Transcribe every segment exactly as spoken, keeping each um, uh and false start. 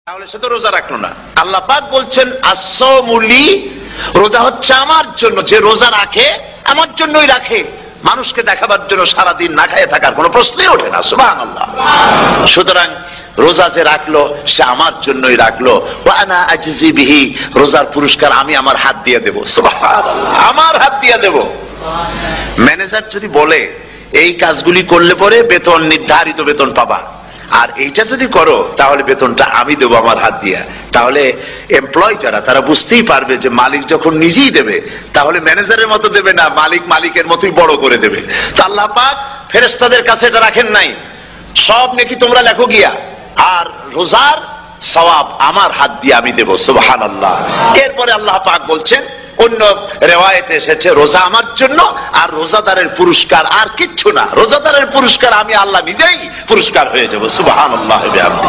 তাহলে সে তো রোজা রাখলো না। আল্লাহ পাক বলছেন as-sawmu li, রোজা হচ্ছে আমার জন্য। যে রোজা রাখে আমার জন্যই রাখে, মানুষকে দেখাবার জন্য সারাদিন না খেয়ে থাকার কোনো প্রশ্নই ওঠে না। সুবহানাল্লাহ। সুতরাং রোজা যে রাখলো সে আমার জন্যই রাখলো। ওয়া আনা আজজি বিহি, রোজার পুরস্কার আমি আমার হাত দিয়ে দেব। সুবহানাল্লাহ, আমার হাত দিয়ে দেব। ম্যানেজার যদি বলে এই কাজগুলি করলে পরে বেতন, নির্ধারিত বেতন পাবা, আর এইটা যদি করো তাহলে বেতনটা আমি দেবো আমার হাত দিয়া, তাহলে এমপ্লয় যারা তারা বুঝতেই পারবে যে মালিক যখন নিজেই দেবে তাহলে ম্যানেজারের মতো দেবে না, মালিক মালিকের মতোই বড় করে দেবে। তো আল্লাহ পাক ফেরেশতাদের কাছে এটা রাখেন নাই, সব নাকি তোমরা লেখো গিয়া, আর রোজার সওয়াব আমার হাত দিয়ে আমি দেব। সুবহানাল্লাহ। এরপরে আল্লাহ পাক বলছেন, অন্য রিওয়ায়েতে এসেছে রোজা আমার জন্য, আর রোজাদারের পুরস্কার আর কিচ্ছু না, রোজাদারের পুরস্কার আমি আল্লাহ নিজেই পুরস্কার হয়ে যাব। সুবহানাল্লাহ।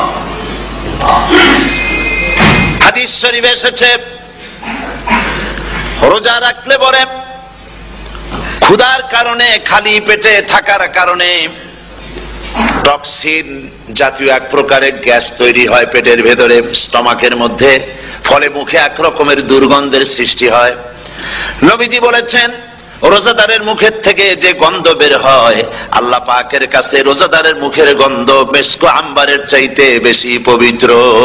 হাদিস শরীফে এসেছে রোজা রাখলে পরে ক্ষুধার কারণে, খালি পেটে থাকার কারণে টক্সিন জাতীয় এক প্রকারের গ্যাস তৈরি হয় পেটের ভেতরে, স্টমাকের মধ্যে, ফলে মুখে এক রকমের দুর্গন্ধের সৃষ্টি হয়। নবীজি বলেছেন রোজাদারের মুখের থেকে যে গন্ধ বের হয় আল্লাহ পাকের কাছে রোজাদারের মুখের গন্ধ মেশক আম্বারের চাইতে বেশি পবিত্র।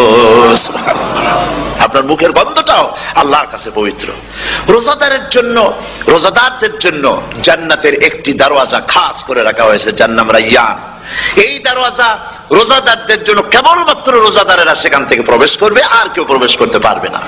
আপনার মুখের গন্ধটাও আল্লাহর কাছে পবিত্র। রোজাদারের জন্য, রোজাদারদের জন্য জান্নাতের একটি দরওয়াজা খাস করে রাখা হয়েছে, যার নাম রায়্যান। এই দরওয়াজা রোজাদারদের জন্য, কেবলমাত্র রোজাদারেরা সেখান থেকে প্রবেশ করবে, আর কেউ প্রবেশ করতে পারবে না।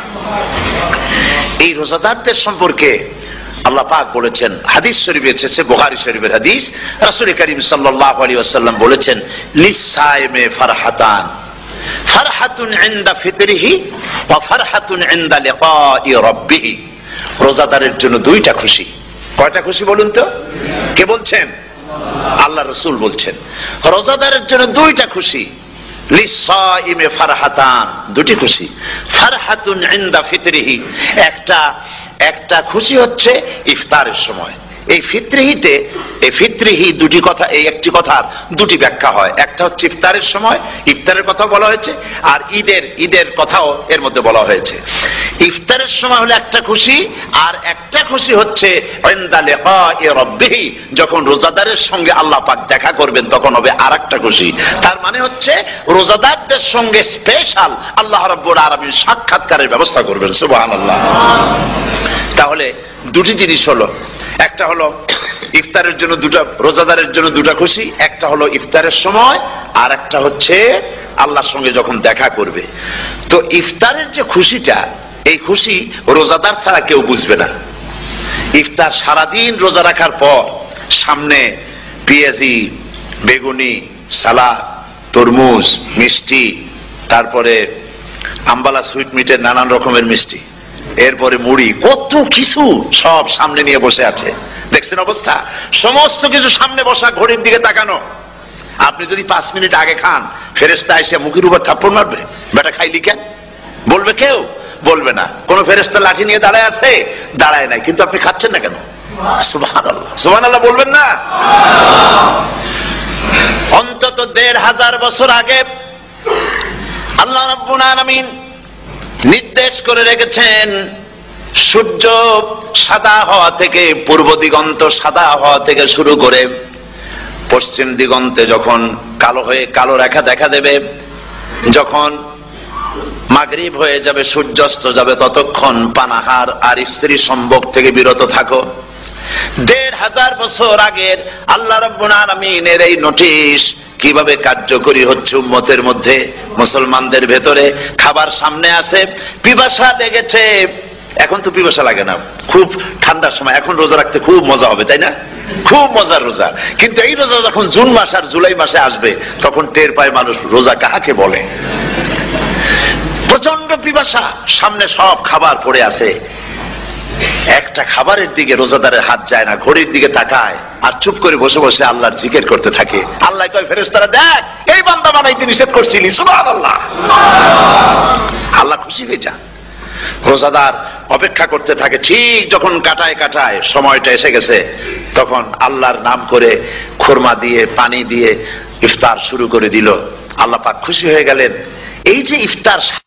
এই রোজাদারদের সম্পর্কে আল্লাহ পাক বলেছেন, হাদিস শরীফে এসেছে, বুখারী শরীফের হাদিস, রাসূল করিম সাল্লাল্লাহু আলাইহি ওয়াসাল্লাম বলেছেন লিস-সাইমে ফারহাতান, ফারহাতুন ইনদা ফিতরিহি ওয়া ফারহাতুন ইনদা লিকাই রাব্বিহি। রোজাদারের জন্য দুইটা খুশি। কয়টা খুশি বলুন তো? কে বলছেন? আল্লাহ রাসূল বলছেন রোজাদারের জন্য দুইটা খুশি। লিস-সাইমে ফারহাতান, দুটি খুশি। ফারহাতুন ইনদা ফিতরিহি, একটা একটা খুশি হচ্ছে ইফতারের সময়। এই ফিতরিহিতে, এই ফিতরিহি দুটি কথা, এই একটি কথার দুটি ব্যাখ্যা হয়। একটা হচ্ছে ইফতারের সময়, ইফতারের কথা বলা হয়েছে, আর ঈদের, ঈদের কথাও এর মধ্যে বলা হয়েছে। ইফতারের সময় হলে একটা খুশি, আর একটা খুশি হচ্ছে ইনদা লিকাই রাব্বিহি, যখন রোজাদারের সঙ্গে আল্লাহ পাক দেখা করবেন তখন হবে আরেকটা খুশি। তার মানে হচ্ছে রোজাদারদের সঙ্গে স্পেশাল আল্লাহ রাব্বুল আলামিন সাক্ষাৎকারের ব্যবস্থা করবেন। সুবহানাল্লাহ। তাহলে দুটি জিনিস হলো, একটা হলো ইফতারের জন্য দুটা, রোজাদারের জন্য দুটা খুশি, একটা হলো ইফতারের সময়, আর একটা হচ্ছে আল্লাহর সঙ্গে যখন দেখা করবে। তো ইফতারের যে খুশিটা, এই খুশি রোজাদার ছাড়া কেউ বুঝবে না। ইফতার সারাদিন রোজা রাখার পর সামনে পেঁয়াজি, বেগুনি, সালাদ, তরমুজ, মিষ্টি, তারপরে আম্বালা সুইট মিটের নানান রকমের মিষ্টি, এরপরে মুড়ি, কত কিছু সব সামনে নিয়ে বসে আছে। দেখছেন অবস্থা? সমস্ত কিছু সামনে বসা, ঘড়ির দিকে তাকানো। আপনি যদি পাঁচ মিনিট আগে খান, ফেরেশতা এসে মুখের উপর থাপ্পড় মারবে, বেটা খাইলি কেন? বলবে কেউ? বলবে না। কোন ফেরেশতা লাঠি নিয়ে দাঁড়ায় আছে? দাঁড়ায় নাই, কিন্তু আপনি খাচ্ছেন না কেন? সুবহানাল্লাহ, সুবহানাল্লাহ বলবেন না? অন্তত দেড় হাজার বছর আগে আল্লাহ রাব্বুল আলামিন নির্দেশ করে রেখেছেন, সূর্য সাদা হওয়া থেকে, পূর্ব দিগন্ত সাদা হওয়া থেকে শুরু করে পশ্চিম দিগন্তে যখন কালো হয়ে কালো রেখা দেখা দেবে, যখন মাগরিব হয়ে যাবে, সূর্যাস্ত যাবে, ততক্ষণ পানাহার আর স্ত্রী সম্ভোগ থেকে বিরত থাকো। দেড় হাজার বছর আগের আল্লাহ রাব্বুল আলামিনের এই নোটিশ কিভাবে কার্যকরী হচ্ছে উম্মতের মধ্যে, মুসলমানদের ভেতরে। খাবার সামনে আছে, পিপাসা লেগেছে, এখন তো পিপাসা লাগে না, খুব ঠান্ডার সময়, এখন রোজা রাখতে খুব মজা হবে, তাই না? খুব মজার রোজা। কিন্তু এই রোজা যখন জুন মাস আর জুলাই মাসে আসবে, তখন টের পায় মানুষ রোজা কাহাকে বলে। প্রচন্ড পিপাসা, সামনে সব খাবার পড়ে আছে, একটা খাবারের দিকে রোজাদারের হাত যায় না, ঘড়ির দিকে তাকায় আর চুপ করে বসে বসে আল্লাহর জিকির করতে থাকে। আল্লাহ কয় ফেরেশতারা, দেখ এই বান্দা বানাইতে নিষেধ করছিলি। সুবহানাল্লাহ। আল্লাহ খুশি হয়ে যান। রোজাদার অপেক্ষা করতে থাকে, ঠিক যখন কাটায় কাটায় সময়টা এসে গেছে, তখন আল্লাহর নাম করে খুরমা দিয়ে, পানি দিয়ে ইফতার শুরু করে দিল। আল্লাহ পাক খুশি হয়ে গেলেন। এই যে ইফতার